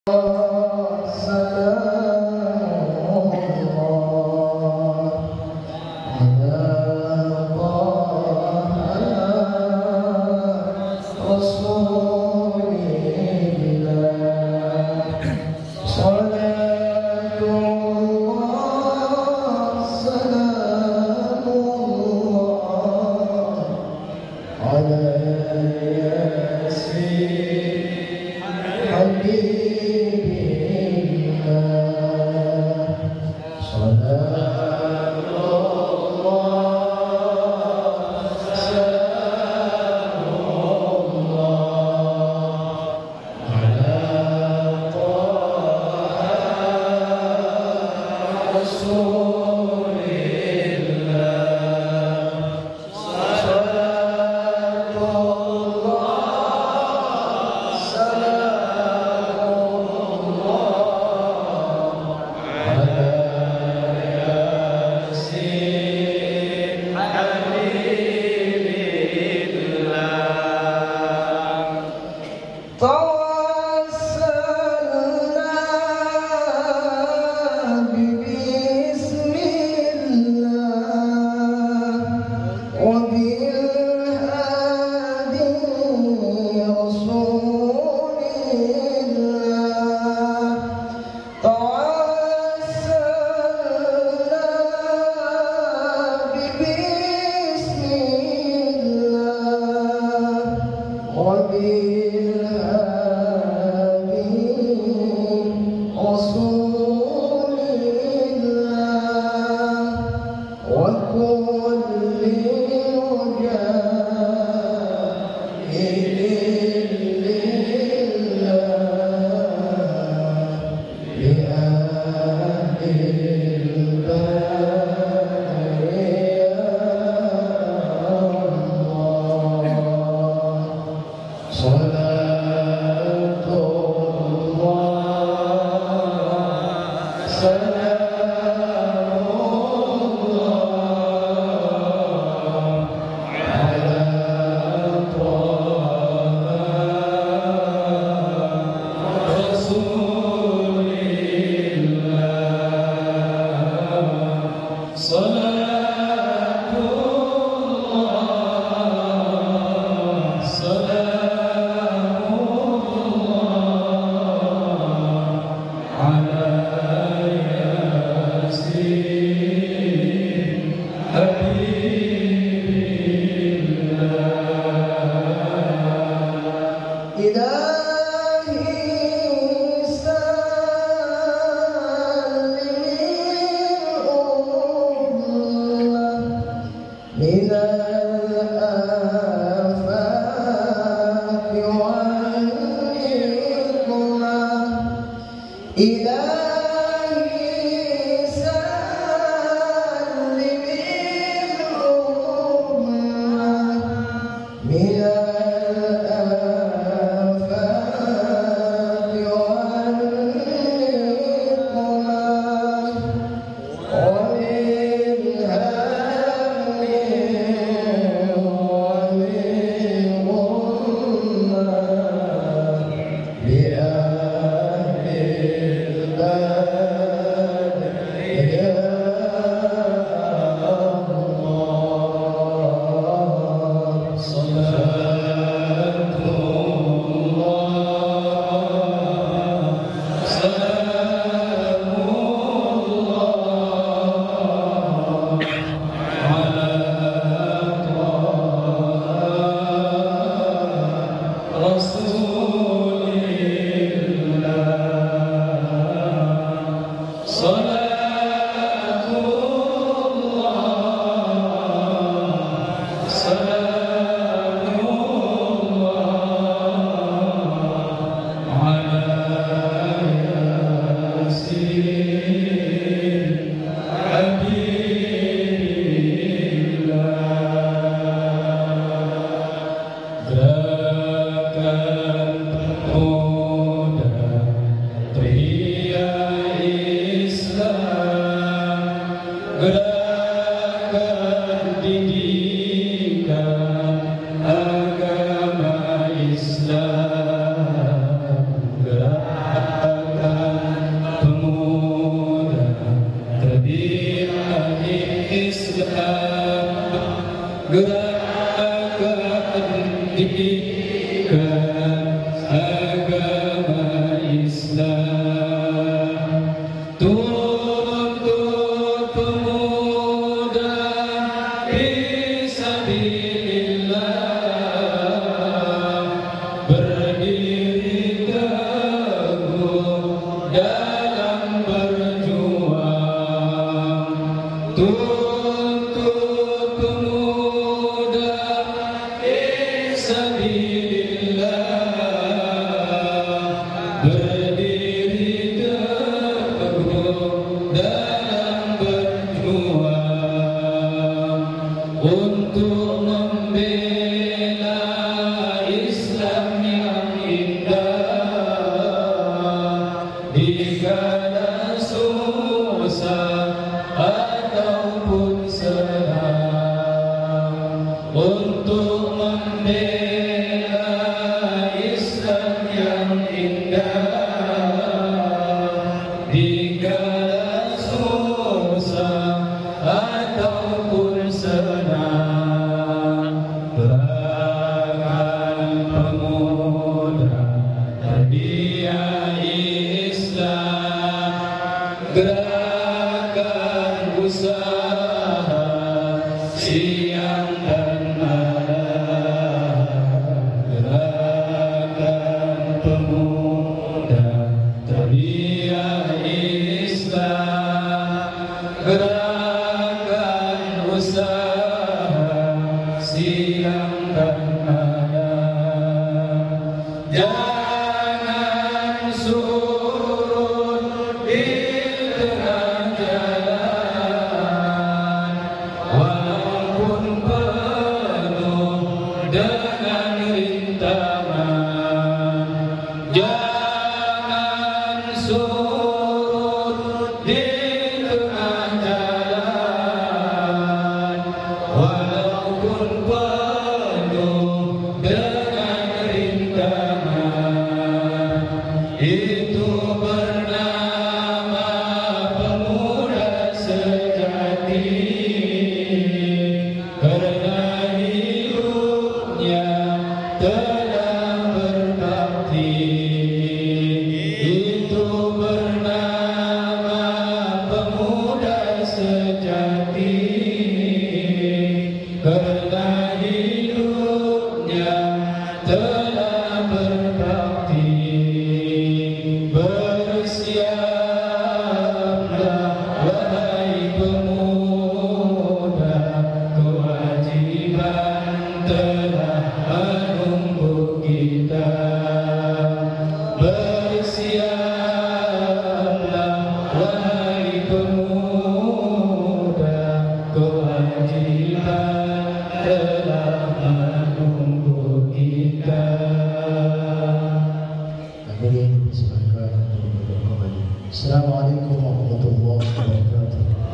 Yeah. dalam berjuang, tuntut pemuda fisabilillah, berdiri teguh dalam berjuang untuk membela Islam yang indah di kala susah ataupun senang, untuk membela Islam yang indah di kala susah ataupun senang. Gerakan pemuda hadiah Islam, gerakan usaha siang dan malam, gerakan pemuda hadiah Islam, gerakan usaha siang dan malam. Jangan surut di tengah jalan, walaupun penuh dengan rintangan. Jangan surut di tengah jalan, walaupun penuh dengan rintangan. Itu bernama pemuda sejati, karena hidupnya telah berbakti. Itu bernama pemuda sejati, karena hidupnya telah berbakti. Bersiaplah wahai pemuda, kewajiban telah menunggu kita. Bersiaplah wahai pemuda, kewajiban telah menunggu kita. Assalamualaikum warahmatullahi wabarakatuh.